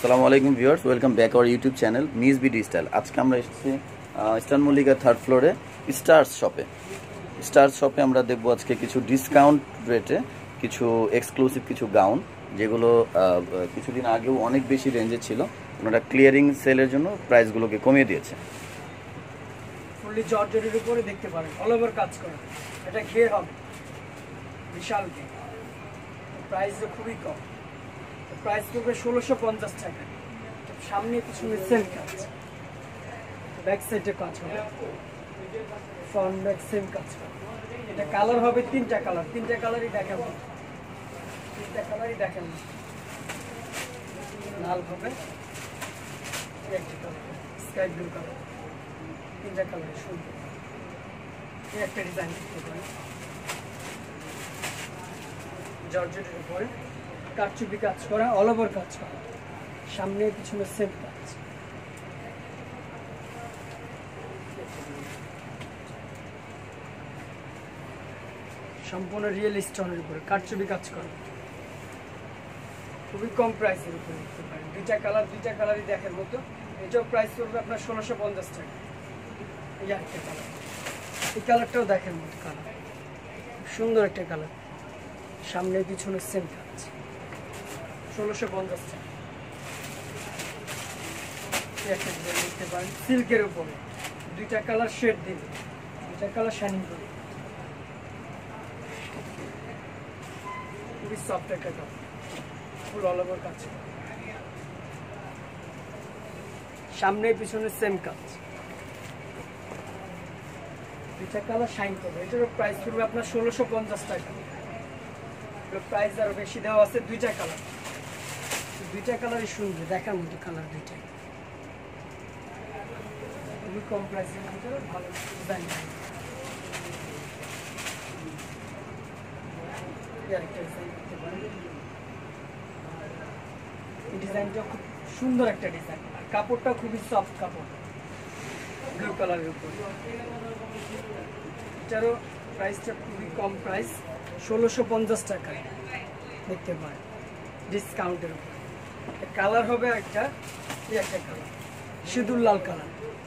আসসালামু আলাইকুম viewers, welcome back our YouTube channel miss B digital. আজকে আমরা এসেছি ইস্টার্ন মল্লিকার থার্ড ফ্লোরে স্টার্স শপে আমরা দেখবো আজকে কিছু ডিসকাউন্ট রেটে কিছু এক্সক্লুসিভ কিছু গাউন, যেগুলো কিছুদিন আগেও অনেক বেশি রেঞ্জে ছিল। ওনারা ক্লিয়ারিং সেলের জন্য প্রাইসগুলোকে কমিয়ে দিয়েছে। ফুললি জর্জেটের উপরে দেখতে পারেন, অল ওভার কাজ করা। এটা ঘের হবে, বিশাল ঘের। প্রাইসও খুবই কম, প্রাইস পড়বে 1650 টাকা। সামনে পিছনে সেম কাজ, ব্যাক সাইডে কাজ হবে, ফ্রন্ট ব্যাক সেম কাজ হবে। এটা কালার হবে তিনটা কালারই দেখাবো, লাল হবে, একটা কালার স্কাই ব্লু কালার, তিনটা কালার সুন্দর। একটা ডিজাইন করতে পারেন জর্জেটের উপরে, কারচুপি কাজ করা, অল ওভার কাজ করা, সামনে পিছনে সেম কাজ। সম্পূর্ণ রিয়েল স্টোনের উপরে কারচুপি কাজ করা, খুবই কম প্রাইসের উপরে দেখতে পারেন। দুইটা কালারই দেখার মতো। এটাও প্রাইস পড়বে আপনার 1650 টাকা। এই একটা কালার, এই কালারটাও দেখার মতো কালার, সুন্দর একটা কালার, সামনে পিছনে সেম কাজ, 1650 টাকা। একটা ডিজাইন দেখতে পারেন সিল্কের উপরে, দুইটা কালার শেড দিন, দুইটা কালার শাইনিং করে, খুবই সফট একটা কাপড়, ফুল অল ওভার কাজ, সামনে পিছনে সেম কাজ, দুইটা কালার শাইন করবে। এটারও প্রাইস পড়বে আপনার 1650 টাকা। প্রাইস আরো বেশি দেওয়া আছে। দুইটা কালারই সুন্দর, দেখার মতো কালার দুইটা, খুবই কম প্রাইসের ভিতরে ভালো ডিজাইন। এই ডিজাইনটা খুব সুন্দর একটা ডিজাইন, আর কাপড়টা খুবই সফট কাপড়, ব্লু কালারের উপর। এটারও প্রাইসটা খুবই কম প্রাইস, 1650 টাকা দেখতে পারেন ডিসকাউন্টের উপর। কালার হবে একটা কালার সিঁদুর লাল কালার,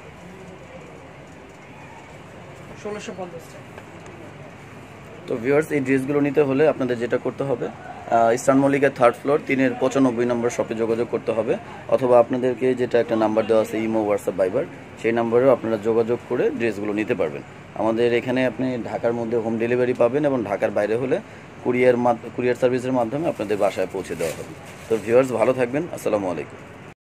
1650 টাকা। তো ভিউয়ার্স, এই ড্রেসগুলো নিতে হলে আপনাদের যেটা করতে হবে, ইস্টার্ন মল্লিকার থার্ড ফ্লোর 3-এর 95 নম্বর শপে যোগাযোগ করতে হবে, অথবা আপনাদেরকে যেটা একটা নাম্বার দেওয়া আছে ইমো, হোয়াটসঅ্যাপ, ভাইবার, সেই নাম্বারেও আপনারা যোগাযোগ করে ড্রেসগুলো নিতে পারবেন। আমাদের এখানে আপনি ঢাকার মধ্যে হোম ডেলিভারি পাবেন, এবং ঢাকার বাইরে হলে কুরিয়ার সার্ভিসের মাধ্যমে আপনাদের বাসায় পৌঁছে দেওয়া হবে। তো ভিউয়ার্স, ভালো থাকবেন। আসসালামু আলাইকুম।